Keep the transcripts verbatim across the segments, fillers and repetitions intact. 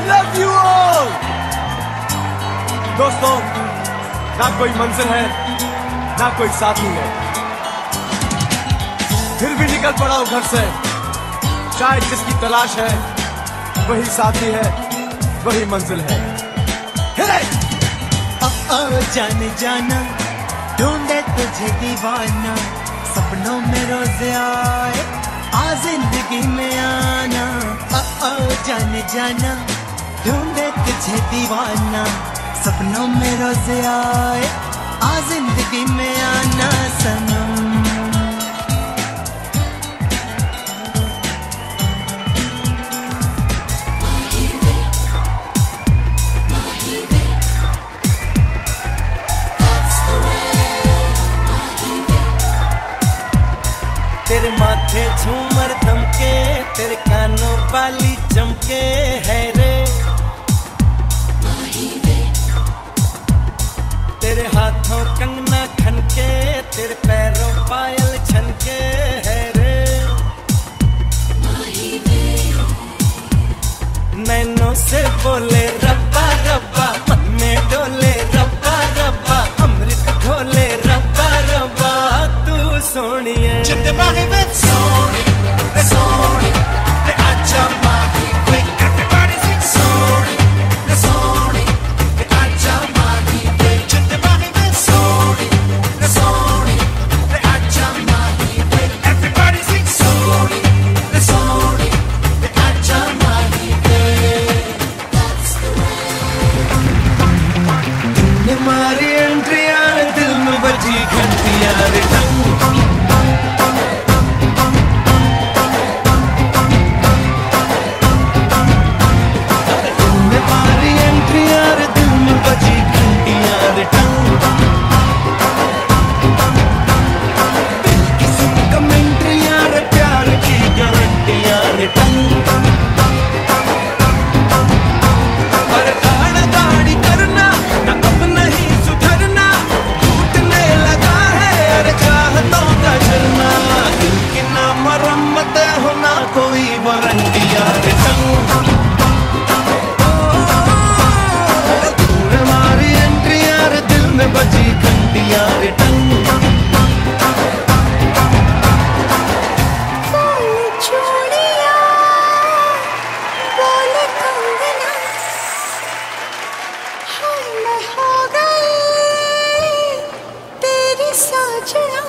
Love you all. दोस्तों, ना कोई मंजिल है ना कोई साथी है, फिर भी निकल पड़ा हूं घर से। शायद जिसकी तलाश है वही साथी है, वही मंजिल है। ओ ओ जाने जाना ढूंढे तुझे दीवाना, सपनों में रोज आए आ जिंदगी में आना। ओ ओ जाने जाना ढूंढे तुझे दीवाना, सपनों में रोज आए आ जिंदगी में आना सनम। तेरे माथे झूमर दमके, तेरे कानों वाली चमके है रे, तेरे हाथों कंगना खनके, तेरे पैरों पायल छनके है रे। नैनों से बोले रब्बा रब्बा, मन में डोले रब्बा रब्बा, अमृत घोले रब्बा रब्बा, तू सोनिए हमारी एंट्रियां दिल में बजी घंटियां रे हमारी एंट्रियां रे दिल में बजी घंटियां रे दिल किसी कमेंट्रियां रे प्यार की गारंटियां रे हमारी एंट्रियां रे दिल में बजी घंटियां रे टंग। बोल चूड़िया बोल कंगना, हाय मैं हो गई तेरी साजना,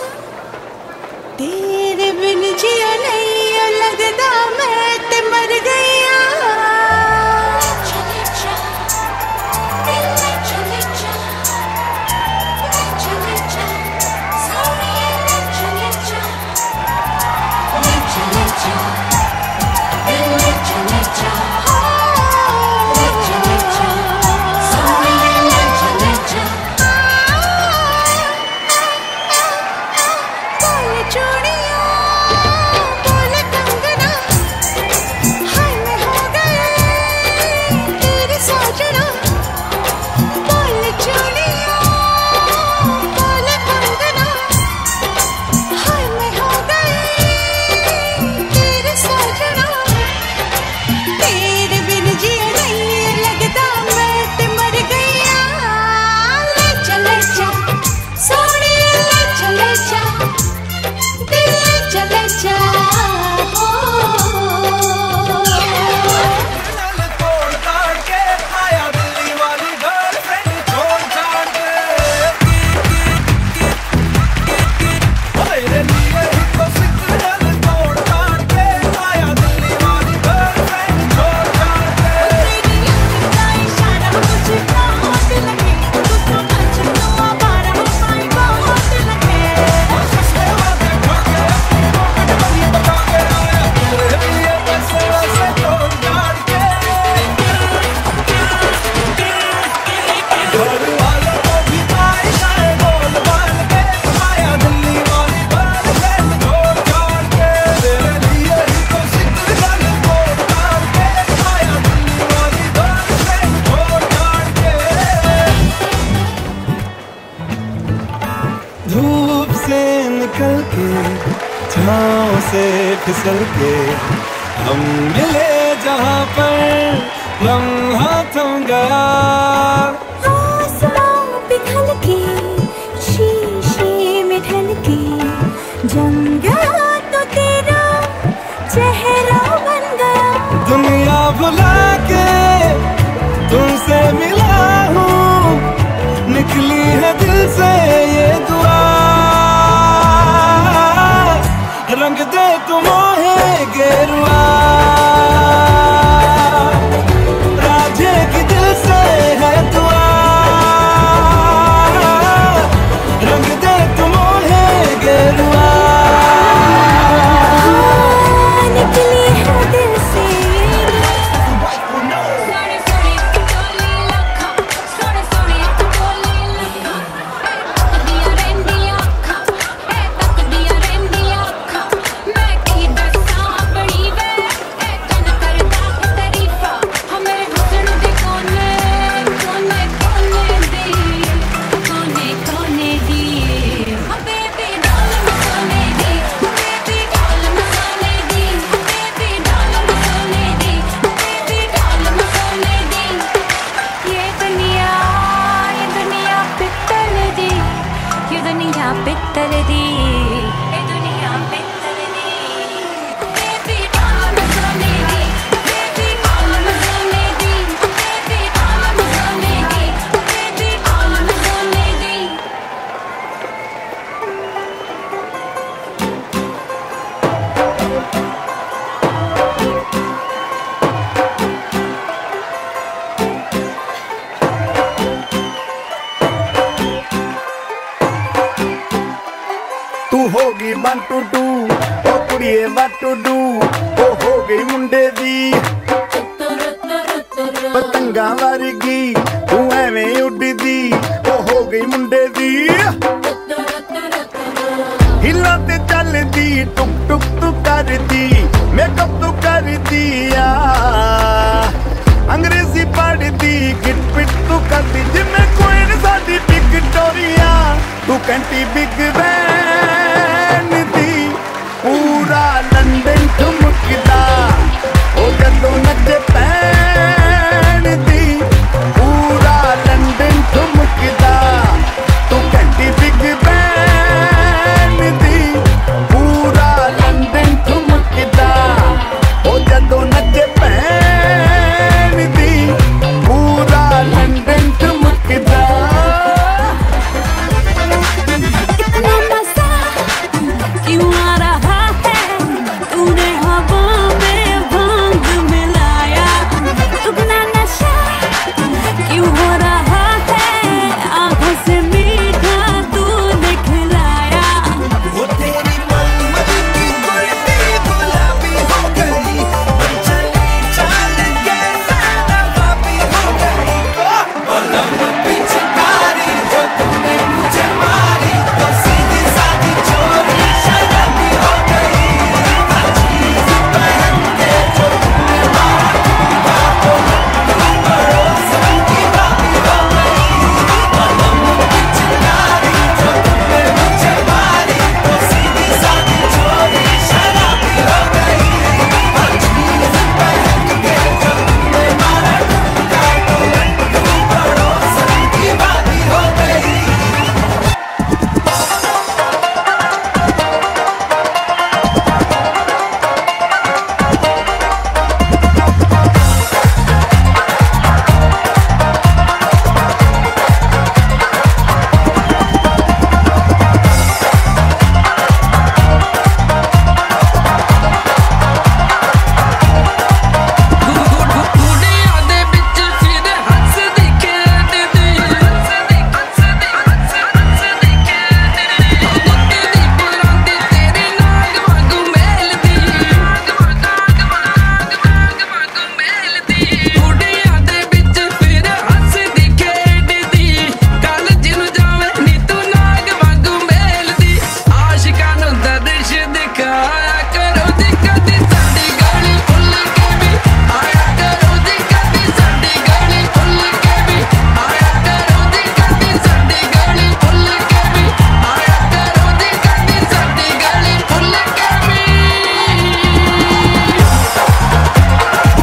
तेरे बिन जिया नहीं लगदा मैं ते मर गईया। धूप से निकल के छाँव से फिसल के हम मिले जहाँ पर लम्हा थम गया। आसमां पिघल के शीशे में ढल के जम गया तो तेरा चेहरा बन गया। दुनिया भुला के तुमसे मिला हूँ, निकली है दिल से ये दुआ। रंग दे तुम मोहे गेरुआ, राजे की दिल से है दुआ। रंग दे तुम मोहे गेरुआ, निकली है दिल से। पित्तल दी ए दुनिया पित्तल दी, बेबी डाल मसाले दी, बेबी डाल मसाले दी, बेबी डाल मसाले दी, बेबी डाल मसाले दी। तू होगी वन टू टू ओ कुड़िए वन टू डू, ओ हो गई मुंडे दी पतंगा वर्गी, तू एवें उड़दी, ओ हो गई मुंडे दी। हिला ते चलदी टुक टुक तू करदी, मेकअप तू करदी आ, अंग्रेजी पढ़दी, गिट पिट तू करदी, जिम्मे कोई साडी विक्टोरिया, तू कहती बिग बैन